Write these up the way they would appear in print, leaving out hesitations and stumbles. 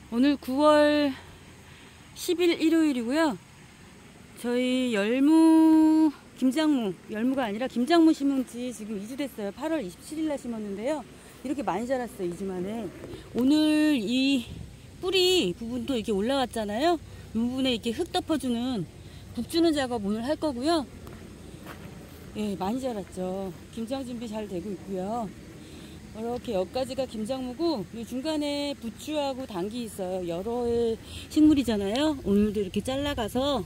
오늘 9월 10일 일요일이고요. 저희 열무, 열무가 아니라 김장무 심은 지 지금 2주 됐어요. 8월 27일 날 심었는데요. 이렇게 많이 자랐어요, 2주 만에. 오늘 이 뿌리 부분도 이렇게 올라왔잖아요. 이 부분에 이렇게 흙 덮어주는, 국 주는 작업 오늘 할 거고요. 예, 많이 자랐죠. 김장 준비 잘 되고 있고요. 이렇게 여기까지가 김장무고, 이 중간에 부추하고 당귀 있어요. 여러 식물이잖아요. 오늘도 이렇게 잘라가서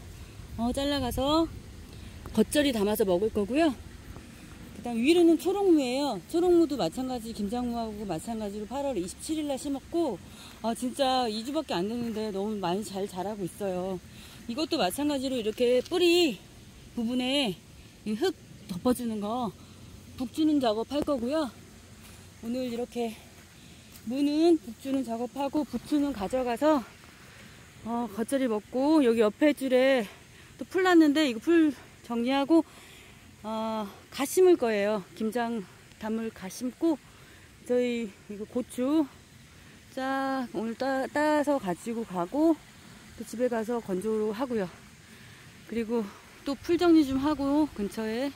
겉절이 담아서 먹을 거고요. 그 다음 위로는 초록무예요. 초록무도 마찬가지, 김장무하고 마찬가지로 8월 27일 날 심었고, 진짜 2주밖에 안 됐는데 너무 많이 잘 자라고 있어요. 이것도 마찬가지로 이렇게 뿌리 부분에 흙 덮어주는 거, 국 주는 작업 할 거고요. 오늘 이렇게 무는 국 주는 작업하고 부추는 가져가서 겉절이 먹고, 여기 옆에 줄에 또 풀 났는데 이거 풀 정리하고 가 심을 거예요. 김장 담을 가 심고, 저희 이거 고추 오늘 따서 가지고 가고, 또 집에 가서 건조로 하고요. 그리고 또 풀 정리 좀 하고 근처에,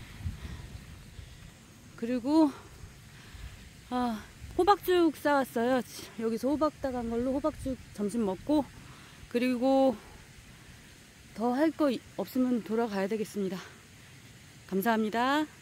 그리고 호박죽 싸왔어요. 여기서 호박 따간 걸로 호박죽 점심 먹고, 그리고 더 할 거 없으면 돌아가야 되겠습니다. 감사합니다.